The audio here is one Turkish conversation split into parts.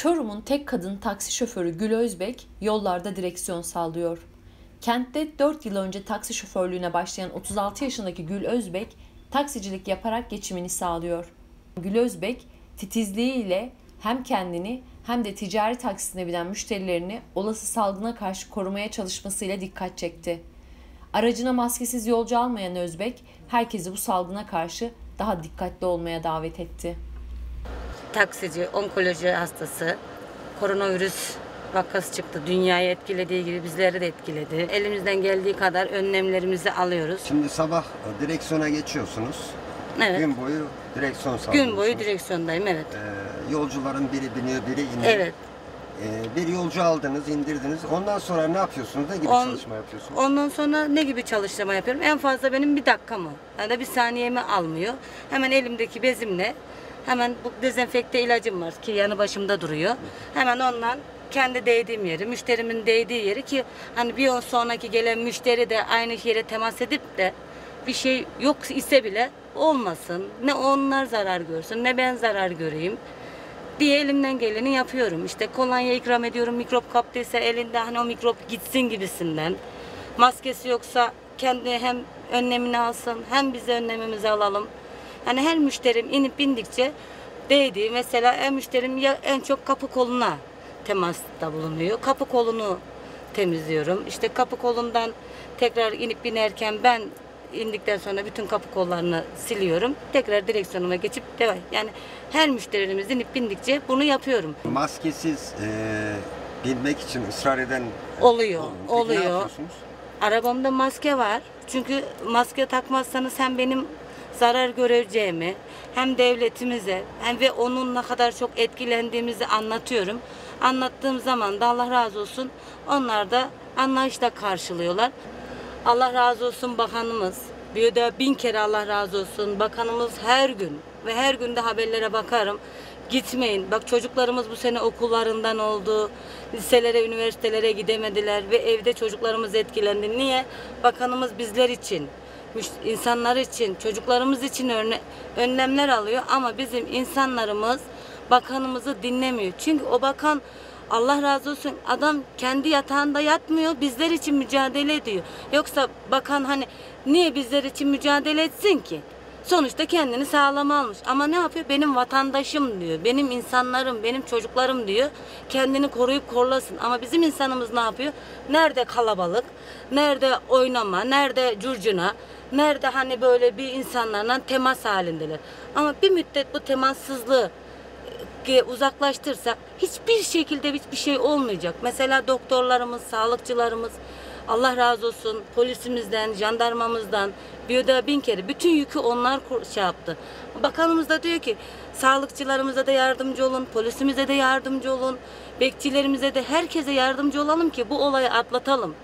Çorum'un tek kadın taksi şoförü Gül Özbek yollarda direksiyon sallıyor. Kentte 4 yıl önce taksi şoförlüğüne başlayan 36 yaşındaki Gül Özbek taksicilik yaparak geçimini sağlıyor. Gül Özbek titizliğiyle hem kendini hem de ticari taksisine binen müşterilerini olası salgına karşı korumaya çalışmasıyla dikkat çekti. Aracına maskesiz yolcu almayan Özbek, herkesi bu salgına karşı daha dikkatli olmaya davet etti. Taksici, onkoloji hastası, koronavirüs vakası çıktı. Dünyayı etkilediği gibi bizleri de etkiledi. Elimizden geldiği kadar önlemlerimizi alıyoruz. Şimdi sabah direksiyona geçiyorsunuz. Evet. Gün boyu direksiyon sallıyorsunuz. Gün boyu direksiyondayım, evet. Yolcuların biri biniyor, biri iniyor. Evet. Bir yolcu aldınız, indirdiniz. Ondan sonra ne yapıyorsunuz? Ne gibi çalışma yapıyorsunuz? Ondan sonra ne gibi çalışma yapıyorum? En fazla benim bir dakikamı ya da bir saniyemi almıyor. Hemen elimdeki bezimle, hemen bu dezenfekte ilacım var ki yanı başımda duruyor. Hemen ondan kendi değdiğim yeri, müşterimin değdiği yeri ki hani bir sonraki gelen müşteri de aynı yere temas edip de bir şey yok ise bile olmasın. Ne onlar zarar görsün, ne ben zarar göreyim diye elimden geleni yapıyorum. İşte kolonya ikram ediyorum, mikrop kaptıysa elinde hani o mikrop gitsin gibisinden. Maskesi yoksa kendi hem önlemini alsın hem biz de önlemimizi alalım. Hani her müşterim inip bindikçe değdiği, mesela en müşterim ya en çok kapı koluna temasta bulunuyor. Kapı kolunu temizliyorum. İşte kapı kolundan tekrar inip binerken ben indikten sonra bütün kapı kollarını siliyorum. Tekrar direksiyonuma geçip devam. Yani her müşterimiz inip bindikçe bunu yapıyorum. Maskesiz binmek için ısrar eden Oluyor. Peki ne oluyor. yapıyorsunuz? Arabamda maske var. Çünkü maske takmazsanız hem benim zarar göreceğimi hem devletimize hem ve onun ne kadar çok etkilendiğimizi anlatıyorum. Anlattığım zaman da Allah razı olsun onlar da anlayışla karşılıyorlar. Allah razı olsun bakanımız. Bir de 1000 kere Allah razı olsun. Bakanımız her gün ve her gün de haberlere bakarım. Gitmeyin. Bak çocuklarımız bu sene okullarından oldu. Liselere, üniversitelere gidemediler ve evde çocuklarımız etkilendi. Niye? Bakanımız bizler için, insanlar için, çocuklarımız için önlemler alıyor ama bizim insanlarımız bakanımızı dinlemiyor. Çünkü o bakan Allah razı olsun adam kendi yatağında yatmıyor, bizler için mücadele ediyor. Yoksa bakan hani niye bizler için mücadele etsin ki? Sonuçta kendini sağlama almış. Ama ne yapıyor? Benim vatandaşım diyor, benim insanlarım, benim çocuklarım diyor. Kendini koruyup korlasın. Ama bizim insanımız ne yapıyor? Nerede kalabalık, nerede oynama, nerede curcuna, nerede hani böyle bir insanlarla temas halindeler. Ama bir müddet bu temassızlığı uzaklaştırsak hiçbir şekilde hiçbir şey olmayacak. Mesela doktorlarımız, sağlıkçılarımız Allah razı olsun polisimizden, jandarmamızdan bir de 1000 kere bütün yükü onlar şey yaptı. Bakanımız da diyor ki sağlıkçılarımıza da yardımcı olun, polisimize de yardımcı olun, bekçilerimize de herkese yardımcı olalım ki bu olayı atlatalım.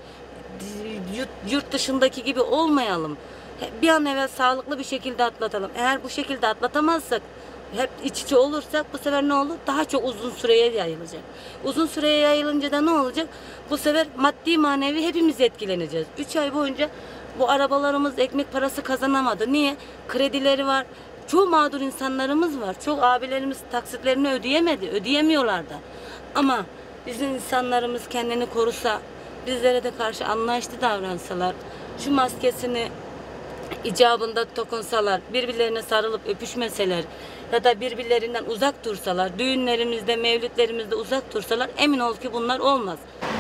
Yurt dışındaki gibi olmayalım. Bir an evvel sağlıklı bir şekilde atlatalım. Eğer bu şekilde atlatamazsak hep iç içe olursak bu sefer ne olur? Daha çok uzun süreye yayılacak. Uzun süreye yayılınca da ne olacak? Bu sefer maddi manevi hepimiz etkileneceğiz. 3 ay boyunca bu arabalarımız ekmek parası kazanamadı. Niye? Kredileri var. Çoğu mağdur insanlarımız var. Çok abilerimiz taksitlerini ödeyemedi. Ödeyemiyorlar da. Ama bizim insanlarımız kendini korusa, bizlere de karşı anlayışlı davransalar, şu maskesini icabında dokunsalar, birbirlerine sarılıp öpüşmeseler ya da birbirlerinden uzak dursalar, düğünlerimizde, mevlütlerimizde uzak dursalar emin ol ki bunlar olmaz.